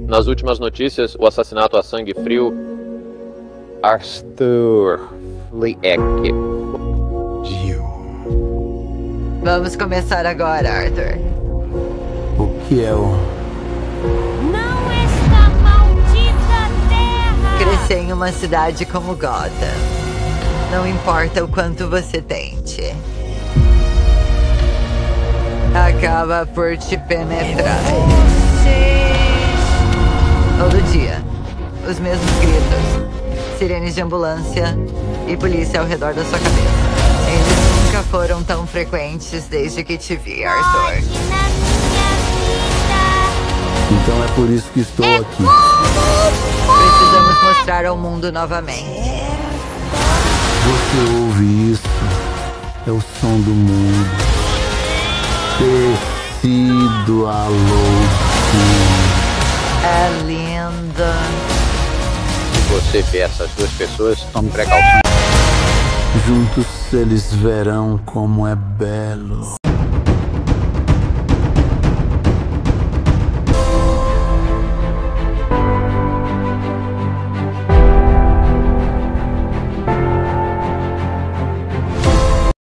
Nas últimas notícias, o assassinato a sangue frio Arthur Fleck. Vamos começar agora, Arthur. O que é o... Não esta maldita terra! Crescer em uma cidade como Gotham. Não importa o quanto você tente. Acaba por te penetrar. Todo dia, os mesmos gritos, sirenes de ambulância e polícia ao redor da sua cabeça. Eles nunca foram tão frequentes desde que te vi, Arthur. Pode na minha vida. Então é por isso que estou aqui. Precisamos mostrar ao mundo novamente. Você ouve isso? É o som do mundo. Tecido a loucura. É linda. Se você vê essas duas pessoas, tome precaução. Juntos eles verão como é belo.